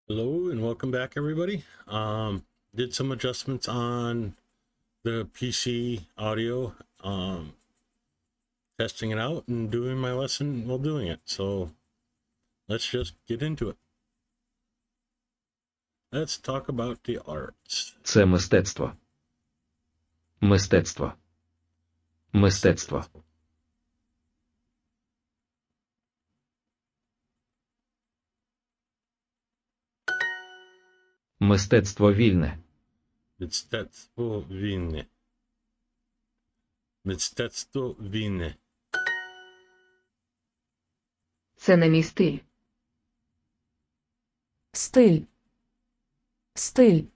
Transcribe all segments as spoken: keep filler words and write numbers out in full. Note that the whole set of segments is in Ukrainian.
Hello and welcome back, everybody. Um, did some adjustments on the P C audio, um, testing it out and doing my lesson while doing it. So let's just get into it. Let's talk about the arts. Це мистецтво. Мистецтво. Мистецтво. Мистецтво вільне. Мистецтво вільне. Мистецтво вільне. Це не мій стиль. Стиль. Стиль.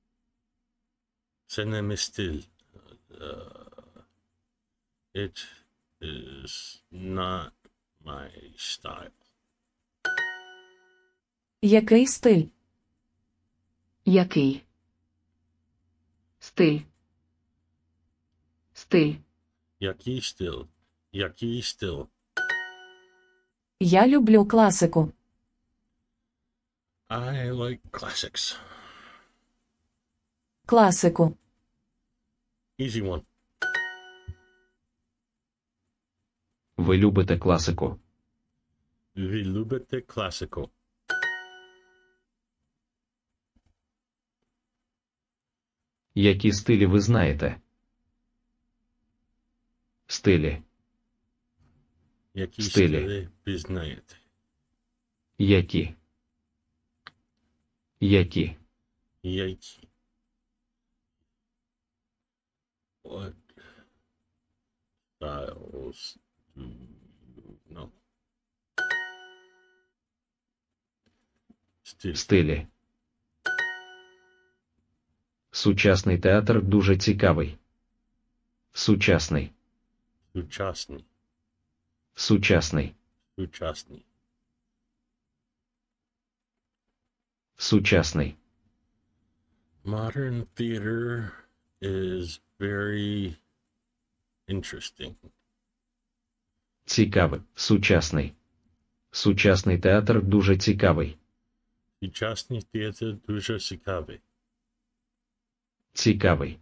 Це не мій стиль. Uh, it is not my style. Який стиль? Який? Стиль. Стиль. Який стиль? Який стиль? Я люблю класику. I like classics. Класику. Easy one. Ви любите класику. Ви любите класику. Які стилі ви знаєте? Стилі. Які Стилі. стилі ви знаєте? Які? Які? Які? What styles do you know? Стиль. Стилі. Сучасний театр дуже цікавий. Сучасний. Сучасний. Сучасний. Сучасний. Сучасний. Modern theater is very interesting. Цікавий. Сучасний. Сучасний театр дуже цікавий. Сучасний театр дуже цікавий. Цікавий.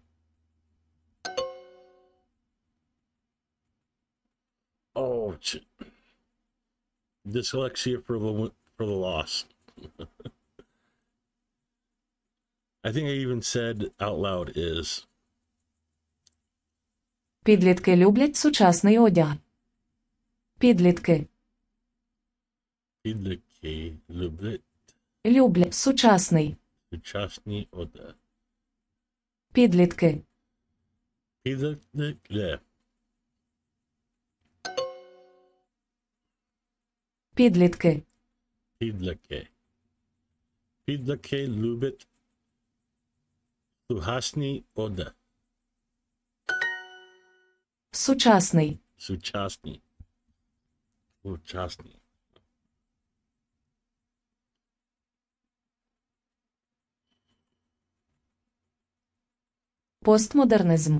Oh, ch- dyslexia for the for the loss. I think I even said out loud is Підлітки люблять сучасний одяг. Підлітки підлітки люблять люблять сучасний. сучасні одяг. Підлітки Підлітки Підлітки підлітки підлітки люблять сучасні одяг. Сучасний. Сучасні. Сучасні. Постмодернизм.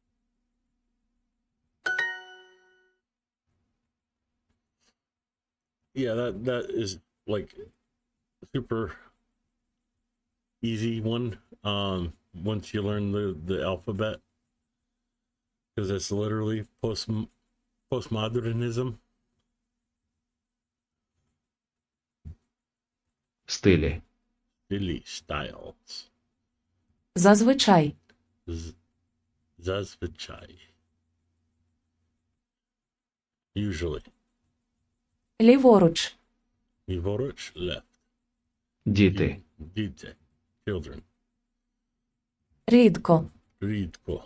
Yeah, that that is like super easy one. Um, once you learn the the alphabet, because it's literally post postmodernism. Стилі. Really styles. Зазвичай. Z- Зазвичай. Usually. Ліворуч. Ліворуч, left. Діти. Діти. Children. Рідко. Рідко.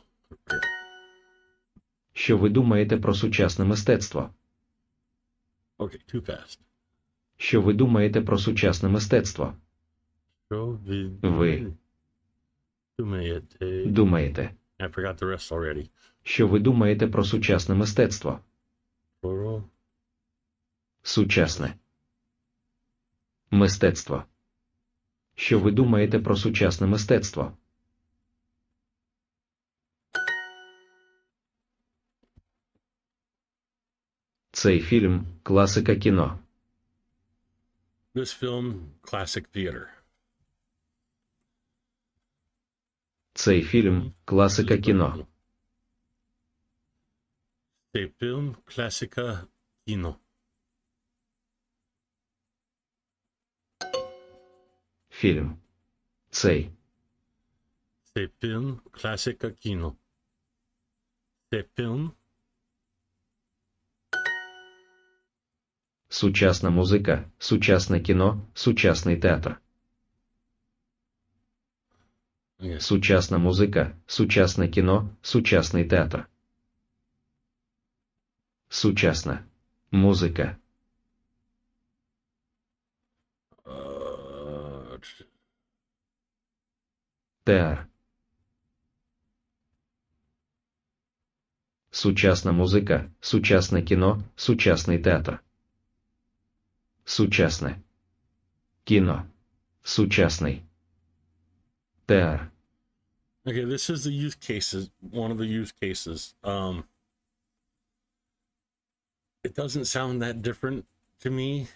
Що ви думаєте про сучасне мистецтво? Okay, too fast. Що ви думаєте про сучасне мистецтво? Що ви Ви. думаєте? Думаєте. I forgot the rest already. Що ви думаєте про сучасне мистецтво? Про Сучасне. Мистецтво. Що ви думаєте про сучасне мистецтво? Цей фільм – класика кіно. This film, classic theater. Цей фільм – класика кіно. Цей фільм – класика кіно. Фільм. Цей. Цей фільм – класика кіно. Цей фільм Сучасна музика, сучасне кіно, сучасний театр. Yes. Сучасна музика, сучасне кіно, сучасний театр. Сучасна музика. Uh, Театр. Сучасна музика, сучасне кіно, сучасний театр. Сучасне кіно, сучасний театр. okay, this is the use cases. One of the use cases. Um, it doesn't sound that different to me.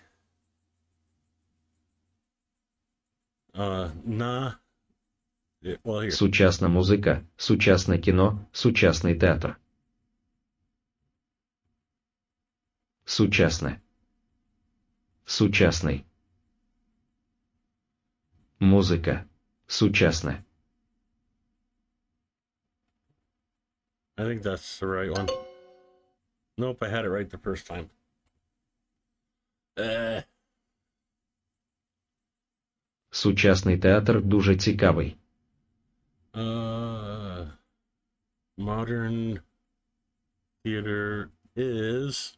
Uh, nah. Yeah, well, here. Сучасна музика, сучасне кіно, сучасний театр. Сучасне. Сучасний. Музика. Сучасне. I think that's the right one. Nope, I had it right the first time. Uh, Сучасний театр дуже цікавий. uh, modern theater is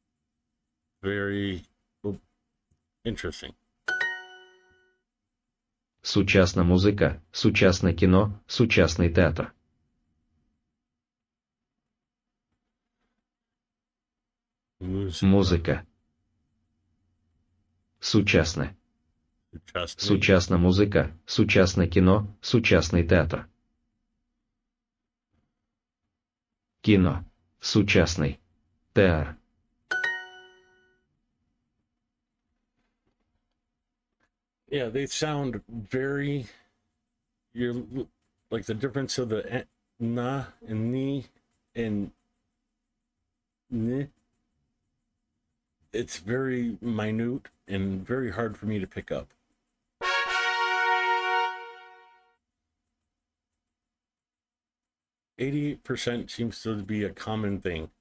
very oh, interesting. Сучасна музика, сучасне кіно, сучасний театр. Music. Музика. Сучасне. Suggesting. Сучасна музика, сучасне кіно, сучасний театр. Кіно. Сучасний. Театр. Yeah, they sound very. You're like the difference of the eh, na and ni and ni. It's very minute and very hard for me to pick up. Eighty-eight percent seems to be a common thing.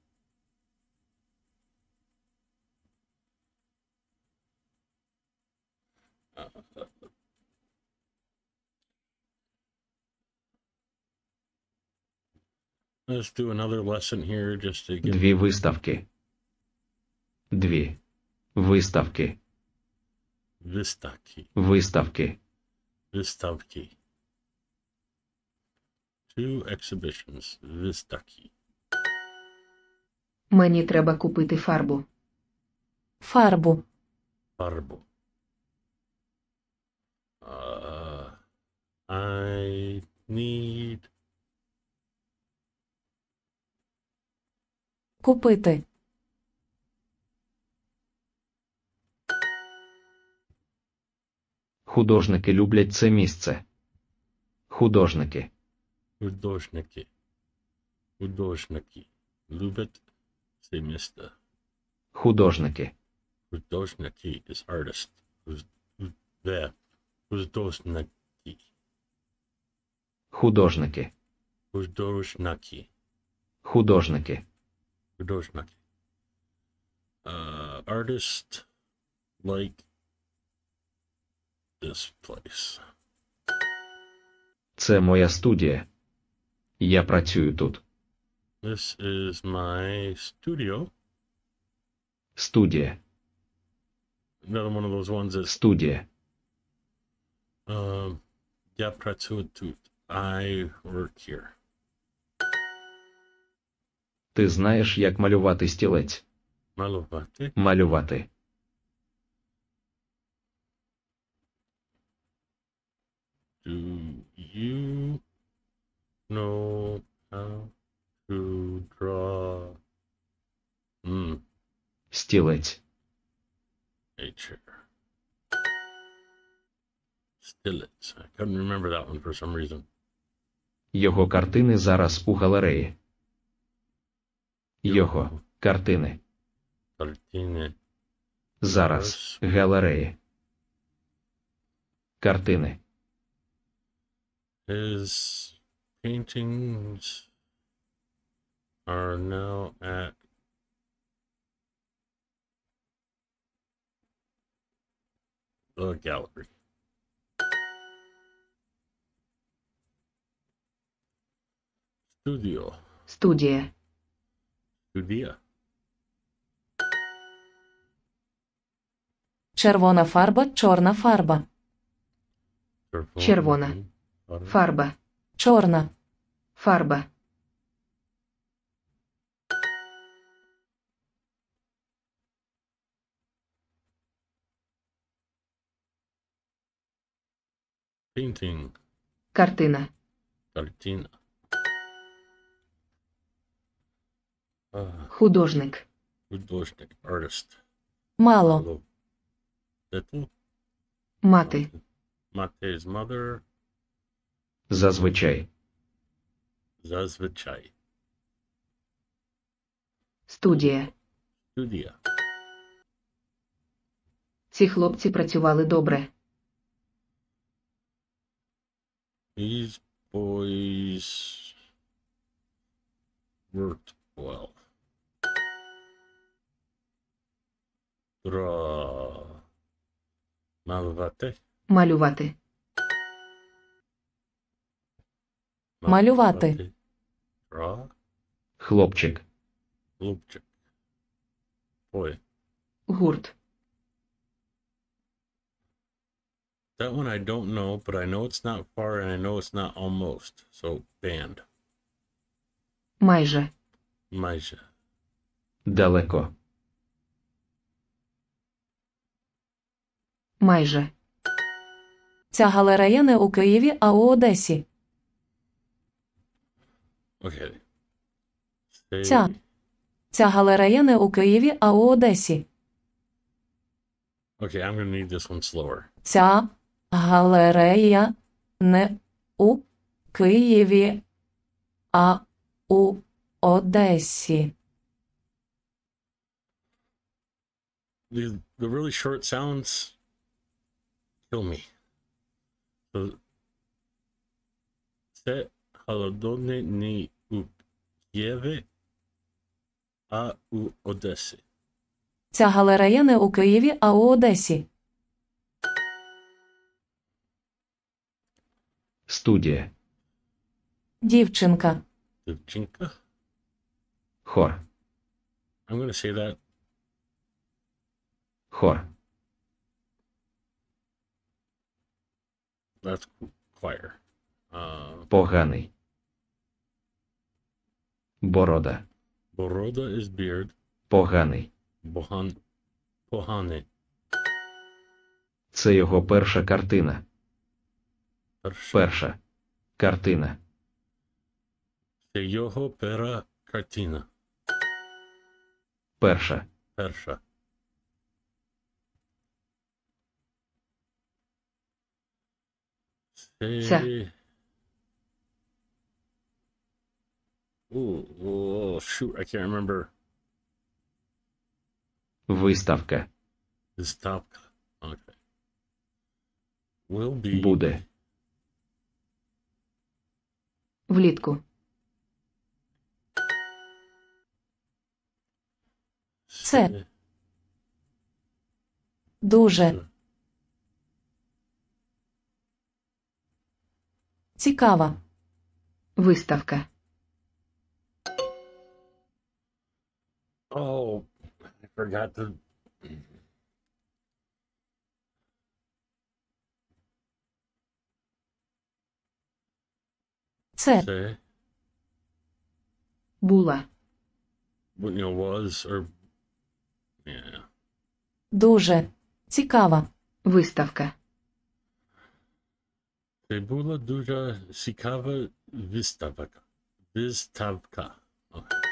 Uh, let's do another lesson here just to get. Дві виставки. Дві. Виставки. Виставки. Виставки. Виставки. Two exhibitions. Виставки. Мені треба купити фарбу. Фарбу. Фарбу. Uh, I need Купити. Художники люблять це місце. Художники. художники. Художники. Любят це місто. Художники. Художники is artist. Who's there? Художники. Художники. Художники. Художники. Художники. Uh, artist like this place. Це моя студія. Я працюю тут. This is my studio. Студія. Another one of those ones that's Студія. um, я працюю тут. I work here. Ти знаєш, як малювати стілець? Малювати. Малювати. Do you know how to draw? Hmm. Стілець. Nature. Stillets. I couldn't remember that one for some reason. Його картини зараз у галереї. Його картини Картини. зараз галереї. Картини. His paintings are now at the gallery. Studio. Студія. Studia. Червона фарба, чорна фарба. Червона. Фарба. Чорна. Фарба. Painting. Картина. Картина. Ah, Художник. художник. Artist. Мало. Мало. Little. Мати. Mate's mother. Зазвичай. Зазвичай. Студія. Studia. Ці хлопці працювали добре. These boys worked well. Draw. Малювати. Малювати. Малювати. Draw. Хлопчик. Хлопчик. Boy. Гурт. That one I don't know, but I know it's not far and I know it's not almost. So, band. Майже. Майже. Далеко. Майже. Ця галерея не у Києві, а у Одесі. Okay. Say, Ця. Ця галерея не у Києві, а у Одесі. Okay, I'm going to need this one slower. Ця галерея не у Києві, а у Одесі. The, the really short sounds kill me. So, це холодне не у Києві, а у Одесі. Ця галерея не у Києві, а у Одесі. Студія. Дівчинка. Дівчинка. Хор. I'm going to say that. Хор. That's choir. Uh, Поганий. Борода. Boroda is beard. Поганий. Bohan, Pohane. Це його перша картина. Перша. Перша картина. Це його пера картина. Перша. Перша. Це... Ця. Ooh, oh, shoot, I can't remember. Виставка. Виставка. Okay. Will be. Буде. Влітку. Це. Дуже. Цікава. Виставка. Oh, I forgot to. Це. Say Була. what you know was or yeah. Дуже. Цікава. Виставка. Це була дуже цікава виставка. Виставка. Okay.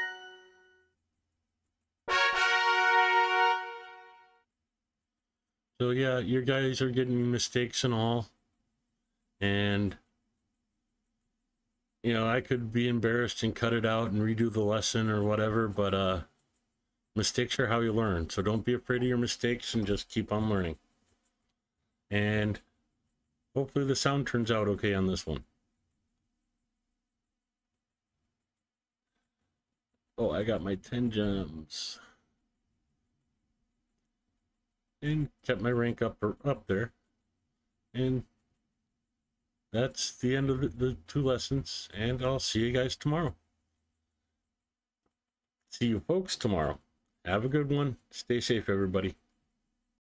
So yeah, you guys are getting mistakes and all, and you know, I could be embarrassed and cut it out and redo the lesson or whatever, but uh, mistakes are how you learn. So don't be afraid of your mistakes and just keep on learning. And hopefully the sound turns out okay on this one. Oh, I got my ten gems. And kept my rank up up there. And that's the end of the, the two lessons. And I'll see you guys tomorrow. See you folks tomorrow. Have a good one. Stay safe, everybody.